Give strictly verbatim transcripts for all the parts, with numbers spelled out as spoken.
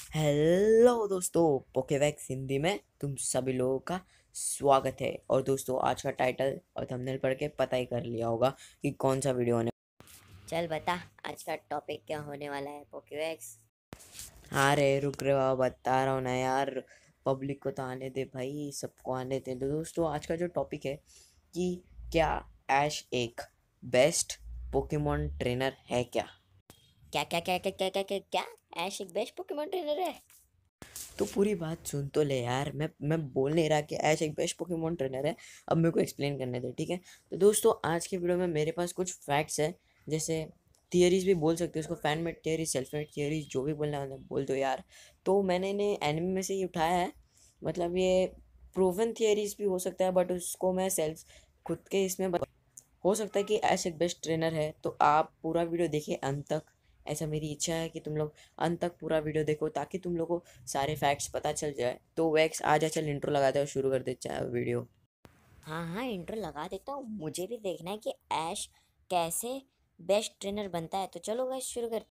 Hello दोस्तों, पोकेवैक्स हिंदी में तुम सभी लोगों का स्वागत है। और दोस्तों, आज का टाइटल और थंबनेल पढ़ के पता ही कर लिया होगा कि कौन सा वीडियो होने। चल बता आज का टॉपिक क्या होने वाला है पोकेवेक्स। हाँ रे, रुक रहे हो, बता रहा हूँ ना यार। पब्लिक को तो आने दे भाई, सबको आने दे। तो दोस्तों, आज का जो टॉपिक है कि क्या ऐश एक बेस्ट पोकेमॉन ट्रेनर है क्या। क्या क्या क्या क्या क्या क्या क्या क्या ऐश एक बेस्ट पोकेमॉन ट्रेनर है। तो पूरी बात सुन तो ले यार। मैं मैं बोल नहीं रहा कि ऐश एक बेस्ट पोकेमॉन ट्रेनर है। अब मेरे को एक्सप्लेन करने दे, ठीक है। तो दोस्तों, आज के वीडियो में मेरे पास कुछ फैक्ट्स है, जैसे थियरीज भी बोल सकते हो उसको, fan made theories, self made theories, जो भी बोलना है बोल दो यार। तो मैंने इन्हें एनिमे में से ही उठाया है। मतलब ये प्रूवन थियरीज भी हो सकता है, बट उसको मैं सेल्फ खुद के इसमें बता- हो सकता है कि ऐश एक बेस्ट ट्रेनर है। तो आप पूरा वीडियो देखिए अंत तक। ऐसा मेरी इच्छा है कि तुम लोग अंत तक पूरा वीडियो देखो, ताकि तुम लोगों को सारे फैक्ट्स पता चल जाए। तो वैक्स आ जा, चल इंट्रो लगाते हैं और शुरू कर देते हैं वीडियो। हाँ हाँ इंट्रो लगा देता हूँ, मुझे भी देखना है कि ऐश कैसे बेस्ट ट्रेनर बनता है। तो चलो गाइस शुरू कर।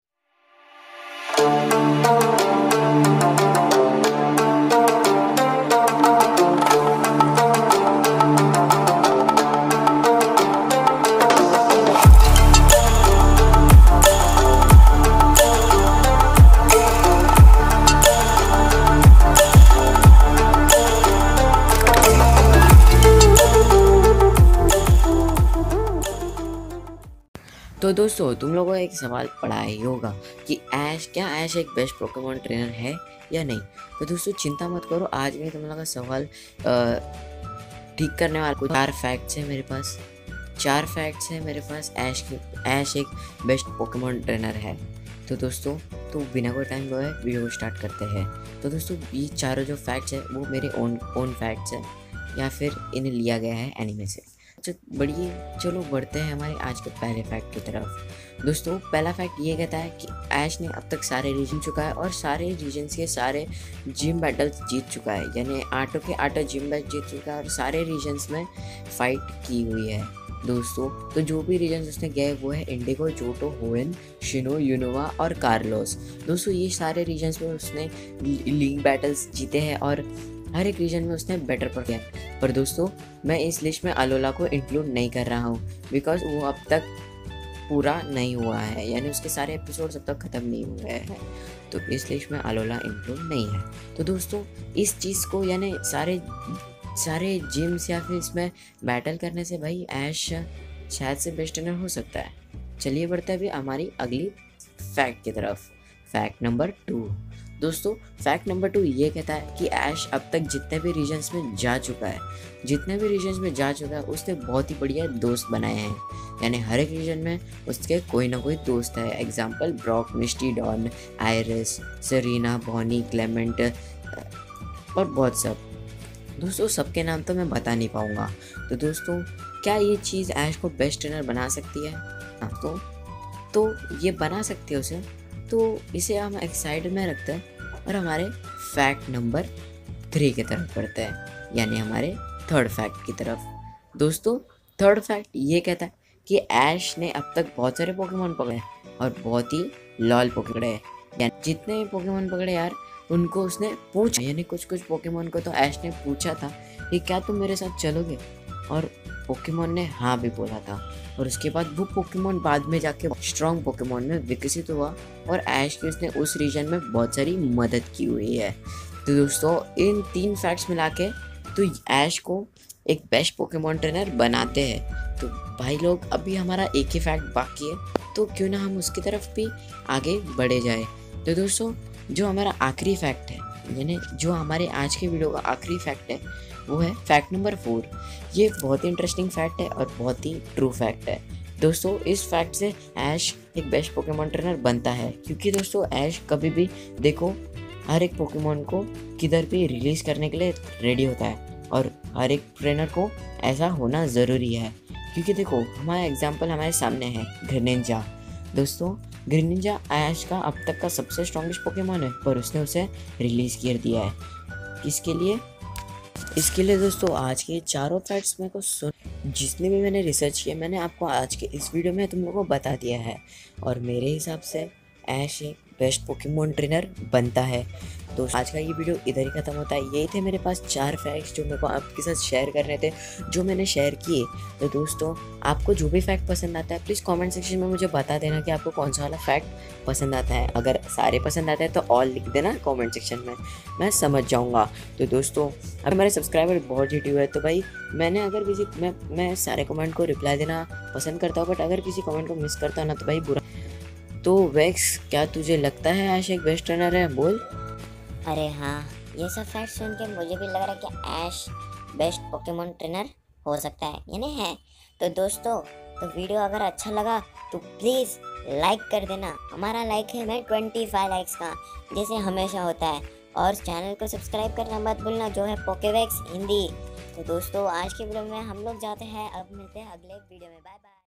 तो दोस्तों, तुम लोगों को एक सवाल पड़ा ही होगा कि ऐश क्या ऐश एक बेस्ट पोकेमॉन ट्रेनर है या नहीं। तो दोस्तों, चिंता मत करो, आज मैं तुम लोगों का सवाल अ, ठीक करने वाला। कुछ चार फैक्ट्स हैं मेरे पास। चार फैक्ट्स हैं मेरे पास ऐश के। ऐश एक बेस्ट पोकेमॉन ट्रेनर है। तो दोस्तों, तो बिना कोई टाइम गए वीडियो को स्टार्ट करते हैं। तो दोस्तों, ये चारों जो फैक्ट्स हैं वो मेरे ओन ओन फैक्ट्स हैं, या फिर इन्हें लिया गया है एनिमे से। तो बढ़िए, चलो बढ़ते हैं हमारे आज के पहले फैक्ट की तरफ। दोस्तों, पहला फैक्ट ये कहता है कि ऐश ने अब तक सारे रीजन चुका है और सारे रीजन्स के सारे जिम बैटल्स जीत चुका है। यानी आठों के आठों जिम बैटल जीत चुका है और सारे रीजन्स में फाइट की हुई है। दोस्तों, तो जो भी रीजन्स उसने गए वो है Indigo, Johto, Hoenn, Sinnoh, Unova और कार्लोस। दोस्तों, ये सारे रीजन्स में उसने लीग बैटल्स जीते हैं और हर एक रीजन में उसने बेटर पर किया। पर दोस्तों, मैं इस लिस्ट में अलोला को इंक्लूड नहीं कर रहा हूँ, बिकॉज वो अब तक पूरा नहीं हुआ है, यानी उसके सारे एपिसोड अब तक ख़त्म नहीं हुए हैं। तो इस लिस्ट में अलोला इंक्लूड नहीं है। तो दोस्तों, इस चीज़ को यानी सारे सारे जिम्स या फिर इसमें बैटल करने से भाई ऐश शायद से बेस्ट ट्रेनर हो सकता है। चलिए बढ़ते हैं अभी हमारी अगली फैक्ट की तरफ। Fact number two. दोस्तों, फैक्ट नंबर टू ये कहता है कि ऐश अब तक जितने भी रीजन्स में जा चुका है जितने भी रीजन्स में जा चुका है उसने बहुत ही बढ़िया दोस्त बनाए हैं। यानी हर एक रीजन में उसके कोई ना कोई दोस्त है। Example Brock, Misty, Dawn, Iris, Serena, Bonnie, Clemont और बहुत सब। दोस्तों, सबके नाम तो मैं बता नहीं पाऊँगा। तो दोस्तों, क्या ये चीज़ ऐश को बेस्ट ट्रेनर बना सकती है? हाँ, तो तो ये बना सकती है उसे। तो इसे हम एक साइड में रखते हैं और हमारे फैक्ट नंबर थ्री की तरफ बढ़ते हैं, यानी हमारे थर्ड फैक्ट की तरफ। दोस्तों, थर्ड फैक्ट ये कहता है कि ऐश ने अब तक बहुत सारे पोकेमॉन पकड़े हैं और बहुत ही लॉयल पकड़े हैं। यानी जितने भी पोकेमॉन पकड़े यार, उनको उसने पूछा। यानी कुछ कुछ पोकेमॉन को तो ऐश ने पूछा था कि क्या तुम मेरे साथ चलोगे, और पोकेमॉन ने हाँ भी बोला था। और उसके बाद वो पोकेमॉन बाद में जाके स्ट्रॉन्ग पोकेमॉन में विकसित हुआ और ऐश की उसने उस रीजन में बहुत सारी मदद की हुई है। तो दोस्तों, इन तीन फैक्ट्स मिला के तो ऐश को एक बेस्ट पोकेमॉन ट्रेनर बनाते हैं। तो भाई लोग, अभी हमारा एक ही फैक्ट बाकी है, तो क्यों ना हम उसकी तरफ भी आगे बढ़े जाए। तो दोस्तों, जो हमारा आखिरी फैक्ट है, यानी जो हमारे आज के वीडियो का आखिरी फैक्ट है, वो है फैक्ट नंबर फोर। ये बहुत ही इंटरेस्टिंग फैक्ट है और बहुत ही ट्रू फैक्ट है। दोस्तों, इस फैक्ट से ऐश एक बेस्ट पोकेमॉन ट्रेनर बनता है, क्योंकि दोस्तों ऐश कभी भी देखो हर एक पोकेमॉन को किधर भी रिलीज करने के लिए रेडी होता है, और हर एक ट्रेनर को ऐसा होना ज़रूरी है। क्योंकि देखो, हमारा एग्जाम्पल हमारे सामने है ग्रेनिंजा। दोस्तों, ग्रेनिंजा ऐश का अब तक का सबसे स्ट्रॉन्गेस्ट पोकेमॉन है, पर उसने उसे रिलीज कर दिया है। इसके लिए इसके लिए दोस्तों, आज के चारों फैक्ट्स मेरे को सुन, जितने भी मैंने रिसर्च किया मैंने आपको आज के इस वीडियो में तुम लोगों को बता दिया है। और मेरे हिसाब से ऐश एक बेस्ट पोकेमोन ट्रेनर बनता है। तो आज का ये वीडियो इधर ही ख़त्म होता है। यही थे मेरे पास चार फैक्ट्स जो मेरे को आपके साथ शेयर करने थे, जो मैंने शेयर किए। तो दोस्तों, आपको जो भी फैक्ट पसंद आता है प्लीज़ कमेंट सेक्शन में मुझे बता देना कि आपको कौन सा वाला फैक्ट पसंद आता है। अगर सारे पसंद आते हैं तो ऑल लिख देना कमेंट सेक्शन में, मैं समझ जाऊँगा। तो दोस्तों, अब हमारे सब्सक्राइबर बहुत जीटी हुए हैं, तो भाई मैंने अगर किसी मैं मैं सारे कमेंट को रिप्लाई देना पसंद करता हूँ, बट अगर किसी कमेंट को मिस करता हूँ ना तो भाई बुरा। तो वैक्स, क्या तुझे लगता है ऐश एक बेस्ट रनर है? बोल। अरे हाँ, ये सब फैक्ट सुन के मुझे भी लग रहा है कि ऐश बेस्ट पोकेमोन ट्रेनर हो सकता है, यानी है। तो दोस्तों, तो वीडियो अगर अच्छा लगा तो प्लीज़ लाइक कर देना। हमारा लाइक है मैं ट्वेंटी फाइव लाइक्स का, जैसे हमेशा होता है। और चैनल को सब्सक्राइब करना मत भूलना, जो है पोकेवेक्स हिंदी। तो दोस्तों, आज के वीडियो में हम लोग जाते हैं, अब मिलते हैं अगले वीडियो में। Bye bye.